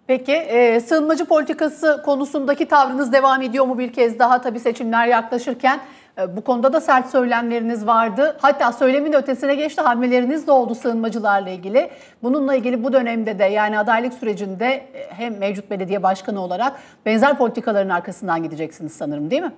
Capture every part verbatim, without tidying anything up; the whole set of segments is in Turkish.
Peki e, sığınmacı politikası konusundaki tavrınız devam ediyor mu bir kez daha? Tabii seçimler yaklaşırken e, bu konuda da sert söylemleriniz vardı. Hatta söylemin ötesine geçti, hamleleriniz de oldu sığınmacılarla ilgili. Bununla ilgili bu dönemde de, yani adaylık sürecinde e, hem mevcut belediye başkanı olarak benzer politikaların arkasından gideceksiniz sanırım, değil mi?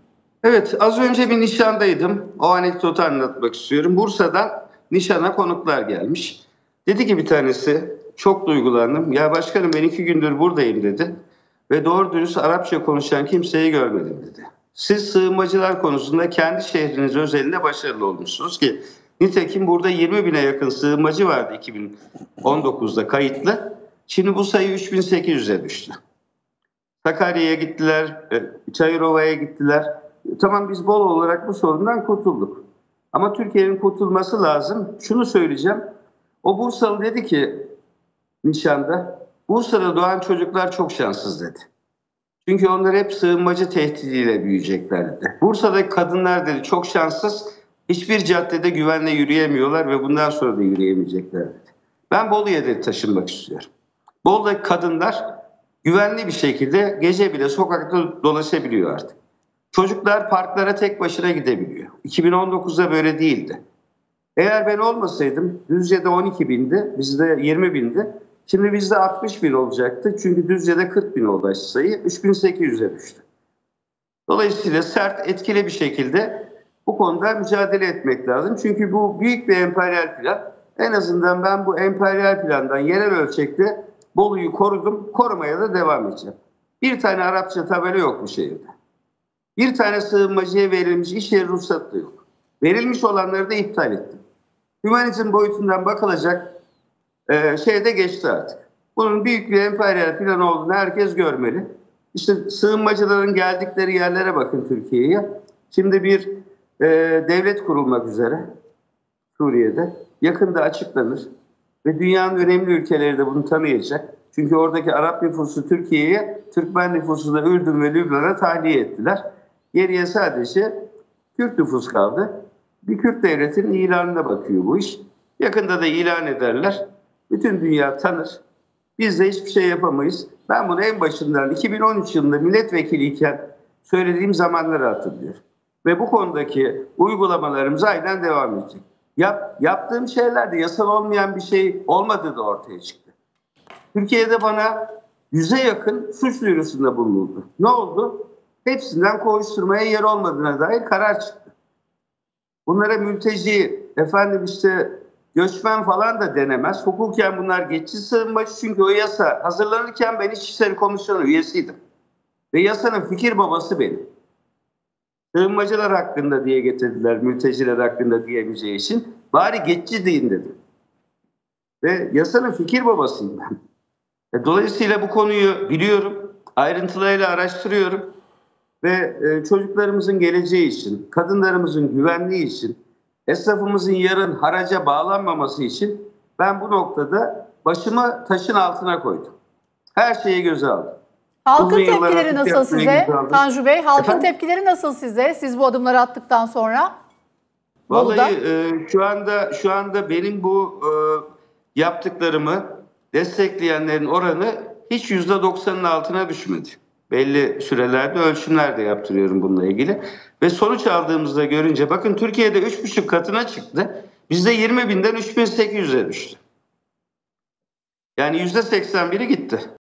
Evet, az önce bir nişandaydım. O anekdotu anlatmak istiyorum. Bursa'dan nişana konuklar gelmiş. Dedi ki bir tanesi, çok duygulandım. Ya başkanım, ben iki gündür buradayım dedi. Ve doğru dürüst Arapça konuşan kimseyi görmedim dedi. Siz sığınmacılar konusunda kendi şehriniz özelinde başarılı olmuşsunuz ki nitekim burada yirmi bine yakın sığınmacı vardı iki bin on dokuzda kayıtlı. Şimdi bu sayı üç bin sekiz yüze düştü. Sakarya'ya gittiler, Çayırova'ya gittiler. Tamam, biz Bolu olarak bu sorundan kurtulduk. Ama Türkiye'nin kurtulması lazım. Şunu söyleyeceğim. O Bursalı dedi ki nişanda, Bursa'da doğan çocuklar çok şanssız dedi. Çünkü onlar hep sığınmacı tehdidiyle büyüyecekler dedi. Bursa'daki kadınlar dedi çok şanssız. Hiçbir caddede güvenle yürüyemiyorlar ve bundan sonra da yürüyemeyecekler dedi. Ben Bolu'ya dedi taşınmak istiyorum. Bolu'daki kadınlar güvenli bir şekilde gece bile sokakta dolaşabiliyor artık. Çocuklar parklara tek başına gidebiliyor. iki bin on dokuzda böyle değildi. Eğer ben olmasaydım Düzce'de on iki bindi, bizde yirmi bindi. Şimdi bizde altmış bin olacaktı. Çünkü Düzce'de kırk bin oldu sayı. üç bin sekiz yüze düştü. Dolayısıyla sert, etkili bir şekilde bu konuda mücadele etmek lazım. Çünkü bu büyük bir emperyal plan. En azından ben bu emperyal plandan yerel ölçekte Bolu'yu korudum. Korumaya da devam edeceğim. Bir tane Arapça tabela yok bu şehirde. Bir tane sığınmacıya verilmiş iş yeri ruhsatı da yok. Verilmiş olanları da iptal ettim. Hümanizm boyutundan bakılacak e, şeyde geçti artık. Bunun büyük bir emperyal plan olduğunu herkes görmeli. İşte sığınmacıların geldikleri yerlere bakın Türkiye'ye. Şimdi bir e, devlet kurulmak üzere Suriye'de. Yakında açıklanır. Ve dünyanın önemli ülkeleri de bunu tanıyacak. Çünkü oradaki Arap nüfusu Türkiye'ye, Türkmen nüfusu da Ürdün ve Lübnan'a tahliye ettiler. Geriye sadece Kürt nüfus kaldı. Bir Kürt devletinin ilanına bakıyor bu iş. Yakında da ilan ederler. Bütün dünya tanır. Biz de hiçbir şey yapamayız. Ben bunu en başından iki bin on üç yılında milletvekiliyken söylediğim zamanları hatırlıyorum. Ve bu konudaki uygulamalarımız aynen devam edecek. Yap, yaptığım şeylerde yasal olmayan bir şey olmadığı da ortaya çıktı. Türkiye'de bana yüze yakın suç duyurusunda bulunuldu. Ne oldu? Hepsinden kovuşturmaya yer olmadığına dair karar çıktı. Bunlara mülteci, efendim işte göçmen falan da denemez. Hukuken bunlar geçici sığınmacı, çünkü o yasa hazırlanırken ben İçişleri Komisyonu üyesiydim. Ve yasanın fikir babası benim. Sığınmacılar hakkında diye getirdiler, mülteciler hakkında diyemeyeceği için. Bari geçici deyin dedim. Ve yasanın fikir babasıyım ben. E, dolayısıyla bu konuyu biliyorum, ayrıntılarıyla araştırıyorum. Ve e, çocuklarımızın geleceği için, kadınlarımızın güvenliği için, esnafımızın yarın haraca bağlanmaması için ben bu noktada başımı taşın altına koydum. Her şeyi göze aldım. Halkın tepkileri nasıl size Tanju Bey? Halkın Efendim? tepkileri nasıl size? Siz bu adımları attıktan sonra? Vallahi e, şu anda şu anda benim bu e, yaptıklarımı destekleyenlerin oranı hiç yüzde doksanın altına düşmedi. Belli sürelerde ölçümler de yaptırıyorum bununla ilgili. Ve sonuç aldığımızda görünce, bakın Türkiye'de üç buçuk katına çıktı. Bizde yirmi binden üç bin sekiz yüze düştü. Yani yüzde seksen biri gitti.